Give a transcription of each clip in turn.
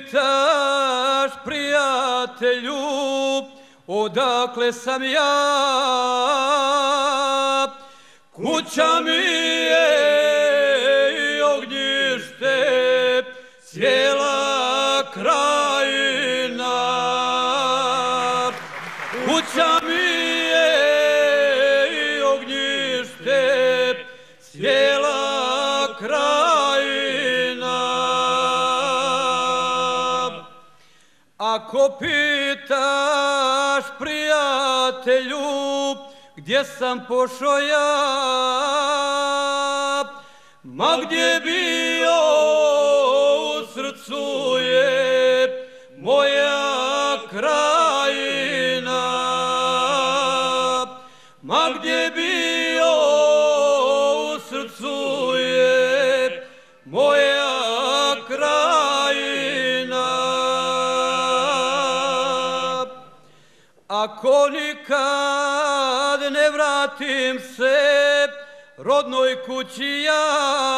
pitaš, prijatelju, odakle sam ja, kuća mi je i ognjište, cijela krajina. Kuća mi je i ognjište, cijela krajina. Ako pitaš, prijatelju, gdje sam pošao ja, ma gdje bio, u srcu je moja krajina. Ma gdje bio, u srcu je moja krajina. Ako nikad ne vratim se rodnoj kući ja,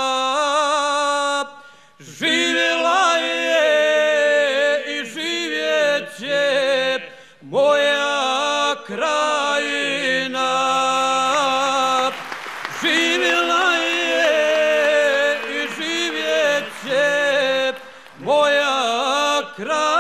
živjela je i živjet će moja krajina. Živjela je i živjet će moja krajina.